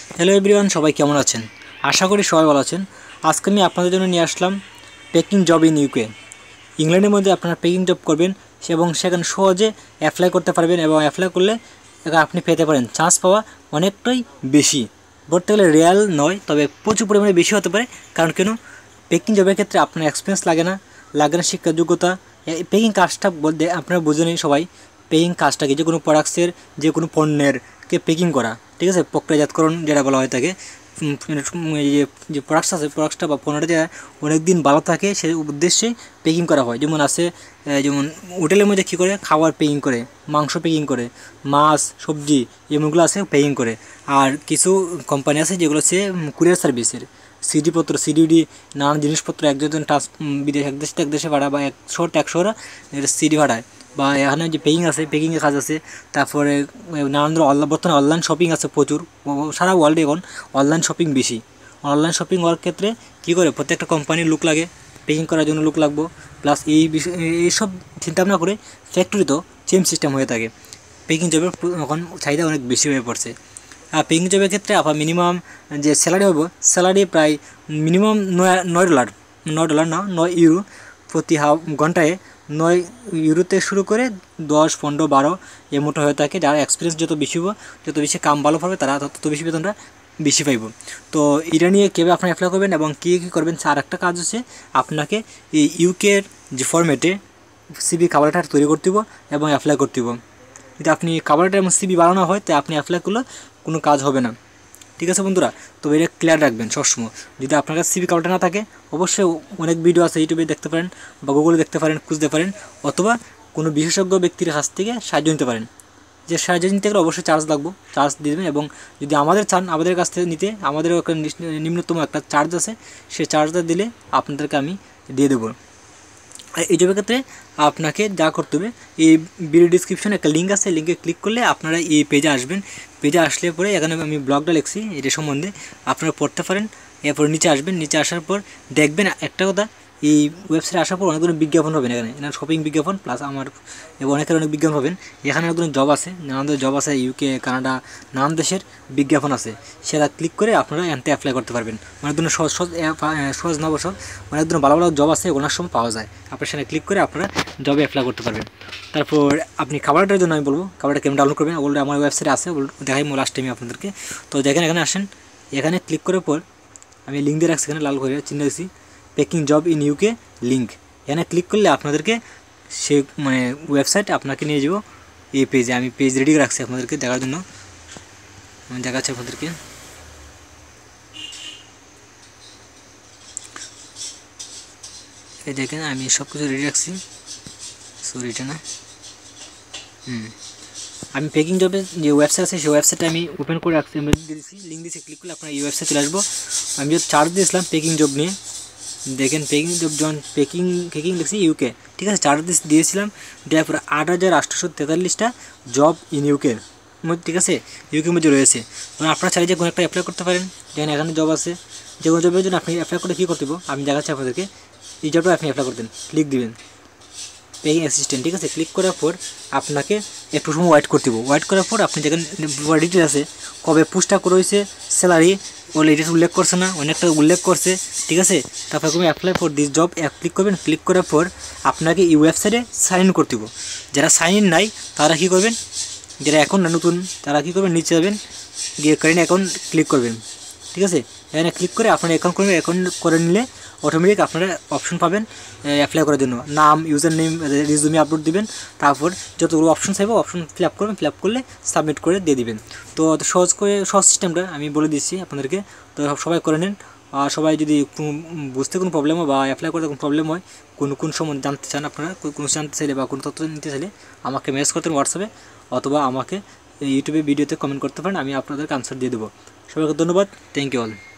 Hello everyone, সবাই কেমন আছেন? আশা করি সবাই ভালো আছেন। আজকে আমি আপনাদের জন্য নিয়ে আসলাম পেকিং জব ইন ইউকে। ইংল্যান্ডের মধ্যে আপনারা পেকিং জব করবেন এবং সেখানে সহজে অ্যাপ্লাই করতে পারবেন এবং অ্যাপ্লাই করলে আপনি পেতে পারেন। চান্স পাওয়া অনেকটাই বেশি, বলতে গেলে রিয়াল নয়, তবে প্রচুর পরিমাণে বেশি হতে পারে। কারণ কেন, পেকিং জবের ক্ষেত্রে আপনার এক্সপিরিয়েন্স লাগে না শিক্ষা যোগ্যতা। পেকিং কাজটা বলতে আপনারা বুঝেনি সবাই, পেকিং কাজটাকে যে কোনো প্রোডাক্টসের, যে কোনো পণ্যেরকে পেকিং করা, ঠিক আছে, প্রক্রিয়াজাতকরণ যেটা বলা হয় থাকে। এই যে প্রোডাক্টস আছে, প্রোডাক্টসটা বা পণ্যটা যে অনেক দিন ভালো থাকে সেই উদ্দেশ্যে পেকিং করা হয়। যেমন আছে, যেমন হোটেলের মধ্যে কী করে খাবার পেকিং করে, মাংস পেকিং করে, মাছ সবজি এমনগুলো আছে পেকিং করে। আর কিছু কোম্পানি আছে যেগুলো হচ্ছে কুরিয়ার সার্ভিসের, সিডিপত্র সিডিডি নানান জিনিসপত্র এক বিদেশ এক দেশ থেকে এক দেশে পাঠায়, বা এক শহর থেকে এক শহরে সিডি পাঠায়। বা এখানে যে পেকিং আছে, পেকিংয়ের কাজ আছে। তারপরে নানান ধরনের বর্তমানে অনলাইন শপিং আছে প্রচুর, সারা ওয়ার্ল্ডে এখন অনলাইন শপিং বেশি। অনলাইন শপিং হওয়ার ক্ষেত্রে কী করে, প্রত্যেকটা কোম্পানির লুক লাগে, পেকিং করার জন্য লুক লাগবো। প্লাস এই বিষয় এইসব চিন্তাভাবনা করে ফ্যাক্টরিতেও সেম সিস্টেম হয়ে থাকে। পেকিং জবের এখন চাহিদা অনেক বেশি হয়ে পড়ছে। আর পেকিং জবের ক্ষেত্রে আপনার মিনিমাম যে স্যালারি হবে, স্যালারি প্রায় মিনিমাম $9, $9 প্রতি ঘন্টায়। 9 ইউরোতে শুরু করে 10, 15, 12 এর মতো হয়ে থাকে। যারা এক্সপিরিয়েন্স যত বেশি হবে, যত বেশি কাম ভালো পাবে, তারা তত বেশি বেতনটা বেশি পাইব। তো এটা নিয়ে কীভাবে আপনি অ্যাপ্লাই করবেন এবং কী করবেন, আর একটা কাজ হচ্ছে আপনাকে এই ইউকের যে ফরম্যাটে সিভি কাভারটা তৈরি করতে হবে এবং অ্যাপ্লাই করতে হবে। যদি আপনি কাভারটা এবং সিভি বানানো হয়, তো আপনি অ্যাপ্লাই করলে কোনো কাজ হবে না। ঠিক আছে বন্ধুরা, তো এটা ক্লিয়ার রাখবেন সবসময়। যদি আপনার কাছে সিভি কাভারটা না থাকে, অবশ্যই অনেক ভিডিও আছে, ইউটিউবে দেখতে পারেন বা গুগলে দেখতে পারেন, খুঁজতে পারেন, অথবা কোনো বিশেষজ্ঞ ব্যক্তির কাছ থেকে সাহায্য নিতে পারেন। যে সাহায্য নিতে গেলে অবশ্যই চার্জ লাগবে, চার্জ দিয়ে দেবেন। এবং যদি আমাদের চান আমাদের কাছ থেকে নিতে, আমাদেরও একটা নিম্নতম একটা চার্জ আছে, সেই চার্জটা দিলে আপনাদেরকে আমি দিয়ে দেবো। আর এই জবের ক্ষেত্রে আপনাকে যা করতে হবে, এই ভিডিও ডিসক্রিপশনে একটা লিঙ্ক আছে, লিঙ্কে ক্লিক করলে আপনারা এই পেজে আসবেন। পেজে আসলে পরে এখানে আমি ব্লগটা লিখছি এটা সম্বন্ধে, আপনারা পড়তে পারেন। এরপর নিচে আসবেন, নিচে আসার পর দেখবেন একটা কথা, এই ওয়েবসাইটে আসার পর অনেকগুলো বিজ্ঞাপন পাবেন। এখানে শপিং বিজ্ঞাপন প্লাস আমার এবং অনেকের অনেক বিজ্ঞাপন পাবেন। এখানে অনেকগুলো জব আছে, নানান জব আছে, ইউকে, কানাডা, নানান দেশের বিজ্ঞাপন আছে। সেটা ক্লিক করে আপনারা এনতে অ্যাপ্লাই করতে পারবেন। অনেক ধরনের সহজ নবসব অনেক ধরনের ভালো ভালো জব আছে, ওনার সময় পাওয়া যায়। আপনার সেখানে ক্লিক করে আপনারা জবে অ্যাপ্লাই করতে পারবেন। তারপর আপনি খাবারটার জন্য আমি বলবো, খাবারটা কেমন ডাউনলোড করবেন, অলরেডি আমার ওয়েবসাইটে আছে, দেখাই লাস্ট টাইমে আপনাদেরকে। তো দেখেন, এখানে আসেন, এখানে ক্লিক করার পর আমি লিঙ্ক দিয়ে রাখছি, এখানে লাল করে চিহ্ন দিচ্ছি, packing job in UK link. এখানে ক্লিক করলে আপনাদেরকে সে ওয়েবসাইট আপনাকে নিয়ে যাবো এই পেজে। আমি পেজ রেডি করে রাখছি আপনাদেরকে দেখার জন্য, আমি দেখাচ্ছি আপনাদেরকে। এই দেখেন, আমি সব কিছু রেডি রাখছি। সরি, এটা না, আমি পেকিং জবের যে ওয়েবসাইট আছে সেই ওয়েবসাইটটা আমি ওপেন করে রাখছি, লিঙ্ক দিয়েছি, ক্লিক করলে আপনার এই ওয়েবসাইট চলে আসবো। আমি যদি চার্জ দিয়েছিলাম পেকিং জব নিয়ে, দেখেন পেকিং জব পেকিং লিখছি ইউকে, ঠিক আছে, চার্জ দিয়েছিলাম, দেওয়ার পরে 8,843টা জব ইন ইউকের মধ্যে, ঠিক আছে, ইউকের মধ্যে রয়েছে। আপনারা চাইলে যে কোনো একটা অ্যাপ্লাই করতে পারেন। যেখানে এখানে জব আছে, যে কোনো জবের জন্য আপনি অ্যাপ্লাই করে কী করতে হবে আমি দেখাচ্ছি আপনাদেরকে। এই জবটা আপনি অ্যাপ্লাই করতেন, ক্লিক দিবেন পেইং অ্যাসিস্ট্যান্ট, ঠিক আছে। ক্লিক করার পর আপনাকে একটু সময় ওয়েট করতে হবে। ওয়েট করার পর আপনি যেখানে ডিটেল আছে, কবে পোস্টটা করে হয়েছে, স্যালারি ওগুলো ডিটেলস উল্লেখ করছে না, অনেকটা উল্লেখ করছে, ঠিক আছে। তারপর তুমি apply for this job click করবেন। ক্লিক করার পর আপনাকে এই ওয়েবসাইটে সাইন ইন করতে হবে। যারা সাইন ইন নাই তারা কী করবেন, যারা অ্যাকাউন্ট নতুন তারা কী করবেন, নিচে যাবেন, গিয়ে কারেন্ট অ্যাকাউন্ট ক্লিক করবেন, ঠিক আছে। এখানে ক্লিক করে আপনার অ্যাকাউন্ট করবেন। অ্যাকাউন্ট করে নিলে অটোমেটিক আপনারা অপশন পাবেন অ্যাপ্লাই করার জন্য। নাম, ইউজার নেম, রিজুমি আপলোড দিবেন। তারপর যতগুলো অপশন চাইবো অপশন ফিল আপ করবেন, ফিল আপ করলে সাবমিট করে দিয়ে দিবেন। তো সহজ সিস্টেমটা আমি বলে দিচ্ছি আপনাদেরকে, তো সবাই করে নেন। আর সবাই যদি বুঝতে কোনো প্রবলেম হয় বা অ্যাপ্লাই করতে কোনো প্রবলেম হয়, কোন সময় জানতে চান, আপনারা কোনো জানতে চাইলে বা কোনো তথ্য নিতে চাইলে আমাকে মেসেজ করতেন হোয়াটসঅ্যাপে, অথবা আমাকে ইউটিউবে ভিডিওতে কমেন্ট করতে পারেন, আমি আপনাদেরকে আনসার দিয়ে দেবো। সবাইকে ধন্যবাদ, থ্যাংক ইউ অল।